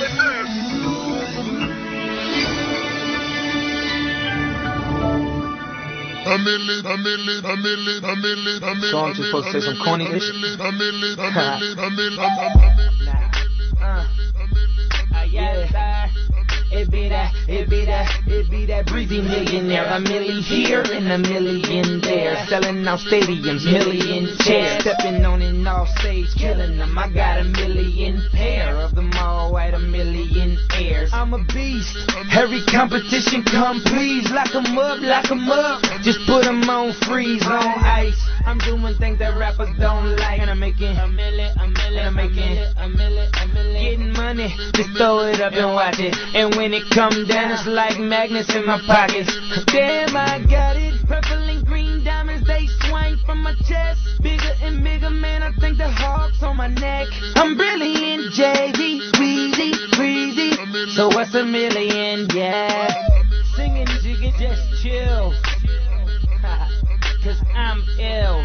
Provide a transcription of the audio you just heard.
Songs you're supposed to say some corny ish. It be that breezy millionaire. A million here and a million there. Selling out stadiums, million chairs. Stepping on it off stage, killing them. I got a million pair of them all white, a million airs. I'm a beast. Every competition come, please. Lock 'em up, lock 'em up. Just put 'em on freeze, on ice. I'm doing things that rappers don't like. And I'm making a million. Getting money, just throw it up and watch it. And when it come down, it's like magnets in my pockets. Damn, I got it. Purple and green diamonds, they swing from my chest. Bigger and bigger, man, I think the hawk's on my neck. I'm brilliant, Jay-Z, Weezy, Breezy. So what's a million, yeah? Singing, you can just chill. Cause I'm ill.